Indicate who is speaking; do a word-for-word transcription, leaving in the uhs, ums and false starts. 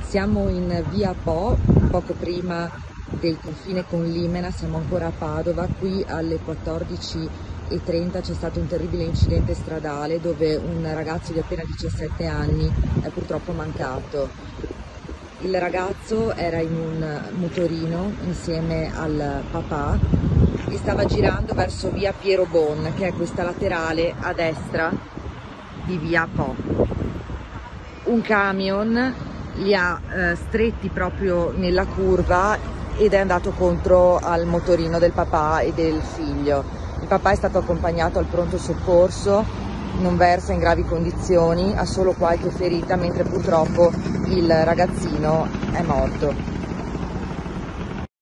Speaker 1: Siamo in via Po, poco prima del confine con l'Imena, siamo ancora a Padova. Qui alle quattordici e trenta c'è stato un terribile incidente stradale dove un ragazzo di appena diciassette anni è purtroppo mancato. Il ragazzo era in un motorino insieme al papà e stava girando verso via Piero Bon, che è questa laterale a destra di via Po. Un camion li ha eh, stretti proprio nella curva ed è andato contro al motorino del papà e del figlio. Il papà è stato accompagnato al pronto soccorso, non versa in gravi condizioni, ha solo qualche ferita, mentre purtroppo il ragazzino è morto.